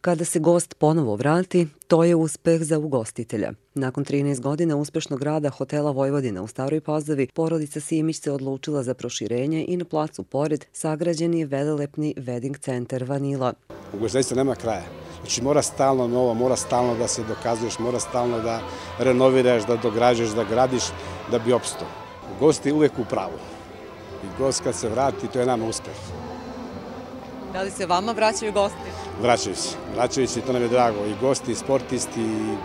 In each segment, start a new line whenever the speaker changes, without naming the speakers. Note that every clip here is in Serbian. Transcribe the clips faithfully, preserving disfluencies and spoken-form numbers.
Kada se gost ponovo vrati, to je uspeh za ugostitelja. Nakon trinaest godina uspešnog rada Hotela Vojvodina u Staroj Pazovi, porodica Simić se odlučila za proširenje i na placu pored sagrađen je velelepni wedding centar Vanila.
Ugostiteljstvo nema kraja. Znači mora stalno novo, mora stalno da se dokazuješ, mora stalno da renoviraš, da dograđaš, da gradiš, da bi opstao. Gost je uvek u pravu. I gost kad se vrati, to je nama uspeh.
Da li se vama vraćaju gosti?
Vraćaju se. Vraćaju se i to nam je drago. I gosti, i sportisti. I...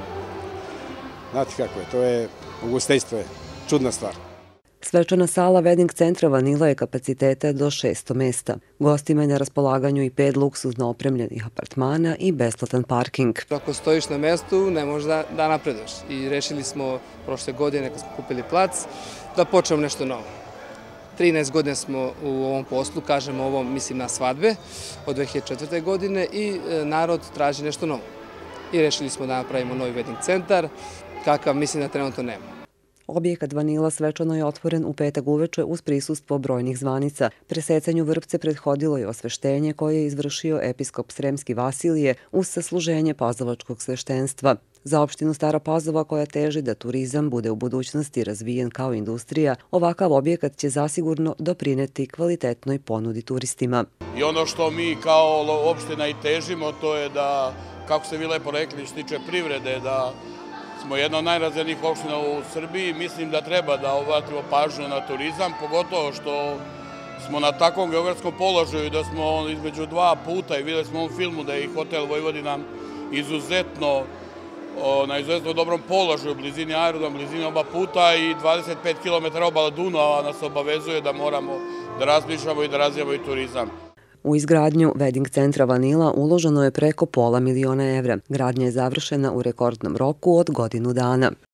Znate kako je, to je, ugostiteljstvo je čudna stvar.
Svečana sala wedding centra Vanila je kapaciteta do šesto mesta. Gostima je na raspolaganju i pet luksuzno opremljenih apartmana i besplatan parking.
Ako stojiš na mestu, ne možeš da, da napreduješ. I rešili smo prošle godine, kad smo kupili plac, da počnemo nešto novo. trinaest godina smo u ovom poslu, kažemo ovom, mislim na svadbe, od dve hiljade četvrte. godine i narod traži nešto novo. I rešili smo da napravimo novi wedding centar, kakav mislim da trenutno nema.
Objekat Vanila svečano je otvoren u petak uveče uz prisustvo brojnih zvanica. Presecanju vrpce prethodilo je osveštenje koje je izvršio episkop Sremski Vasilije uz sasluženje pazovačkog sveštenstva. Za opštinu Stara Pazova, koja teži da turizam bude u budućnosti razvijen kao industrija, ovakav objekat će zasigurno doprineti kvalitetnoj ponudi turistima.
I ono što mi kao opština i težimo, to je da, kako ste vi lepo rekli, što se tiče privrede, da smo jedna od najrazvijenijih opština u Srbiji. Mislim da treba da obratimo pažnju na turizam, pogotovo što smo na takvom geografskom položaju da smo između dva puta i videli smo u ovom filmu da je i Hotel Vojvodina izuzetno na izuzetno dobrom položaju, blizini aerodroma, blizini oba puta i dvadeset pet kilometara obala Dunava nas obavezuje da moramo da razmišljamo i da razvijamo i turizam.
U izgradnju wedding centra Vanila uloženo je preko pola miliona evra. Gradnja je završena u rekordnom roku od godinu dana.